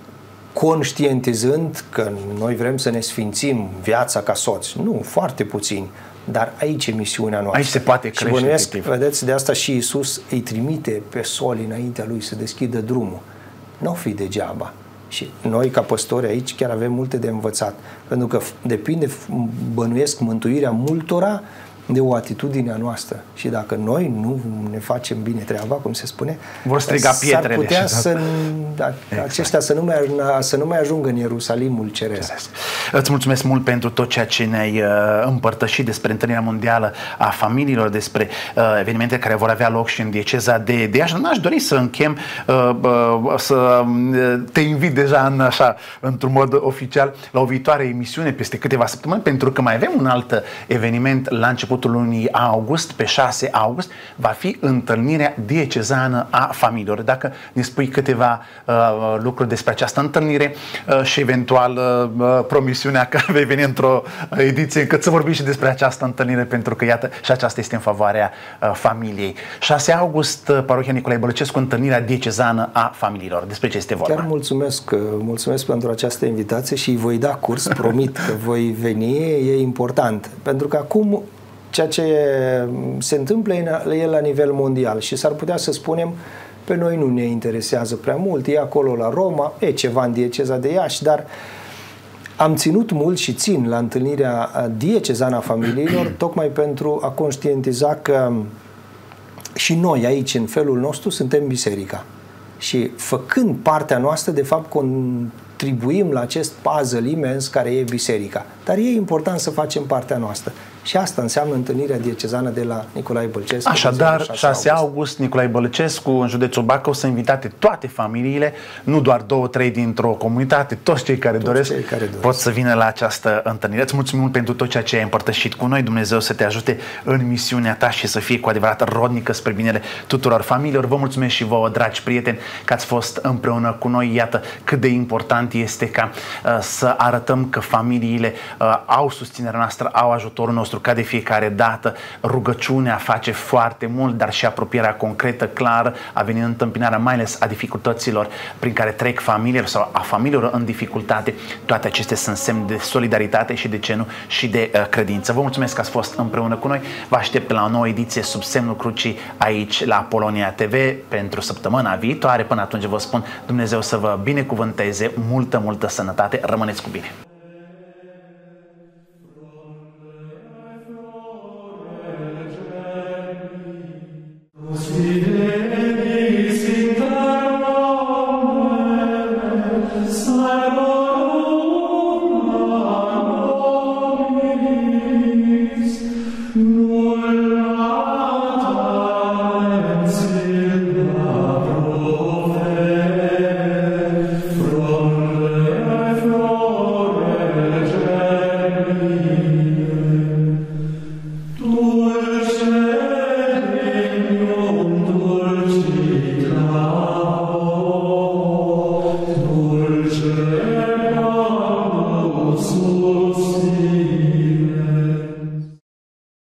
conștientizând că noi vrem să ne sfințim viața ca soți. Nu, foarte puțini. Dar aici e misiunea noastră. Aici se poate crește. Și bănuiesc, vedeți, de asta și Iisus îi trimite pe soli înaintea lui să deschidă drumul. Nu o fi degeaba. Și noi, ca păstori aici, chiar avem multe de învățat. Pentru că depinde, bănuiesc, mântuirea multora de o atitudine a noastră. Și dacă noi nu ne facem bine treaba, cum se spune, vor striga pietrele. S-ar putea să, da, exact. aceștia să nu, mai, să nu mai ajungă în Ierusalimul Ceresc. Ceresc. Îți mulțumesc mult pentru tot ceea ce ne-ai uh, împărtășit despre întâlnirea mondială a familiilor, despre uh, evenimente care vor avea loc și în dieceza de, de Iași. N-aș dori să închem, uh, uh, să te invit deja în, așa, într-un mod oficial la o viitoare emisiune peste câteva săptămâni, pentru că mai avem un alt eveniment la început lunii august, pe șase august, va fi întâlnirea diecezană a familiilor. Dacă ne spui câteva uh, lucruri despre această întâlnire uh, și eventual uh, promisiunea că vei veni într-o ediție încât să vorbim și despre această întâlnire, pentru că iată și aceasta este în favoarea uh, familiei. șase august, uh, Parohia Nicolae Bălcescu, întâlnirea diecezană a familiilor. Despre ce este vorba? Chiar mulțumesc, mulțumesc pentru această invitație și îi voi da curs, promit că voi veni, e important. Pentru că acum ceea ce se întâmplă e la nivel mondial și s-ar putea să spunem pe noi nu ne interesează prea mult, e acolo la Roma, e ceva în dieceza de Iași, dar am ținut mult și țin la întâlnirea diecezană a familiilor tocmai pentru a conștientiza că și noi aici, în felul nostru, suntem biserica. Și făcând partea noastră, de fapt, contribuim la acest puzzle imens care e biserica. Dar e important să facem partea noastră. Și asta înseamnă întâlnirea diecezană de la Nicolae Bălcescu. Așadar, șase august, Nicolae Bălcescu, în județul Bacău, să invitate toate familiile, nu doar două, trei dintr-o comunitate, toți cei care, toți doresc, cei care doresc pot să vină la această întâlnire. Îți mulțumim mult pentru tot ceea ce ai împărtășit cu noi. Dumnezeu să te ajute în misiunea ta și să fie cu adevărat rodnică spre binele tuturor familiilor. Vă mulțumesc și vouă, dragi prieteni, că ați fost împreună cu noi. Iată cât de important este ca uh, să arătăm că familiile uh, au susținerea noastră, au ajutorul nostru, ca de fiecare dată. Rugăciunea face foarte mult, dar și apropierea concretă, clară, a venit în întâmpinarea mai ales a dificultăților prin care trec familiile sau a familiilor în dificultate. Toate acestea sunt semn de solidaritate și, de ce nu, și de uh, credință. Vă mulțumesc că ați fost împreună cu noi. Vă aștept la o nouă ediție sub semnul crucii aici la Polonia T V pentru săptămâna viitoare. Până atunci vă spun, Dumnezeu să vă binecuvânteze, multă, multă sănătate. Rămâneți cu bine!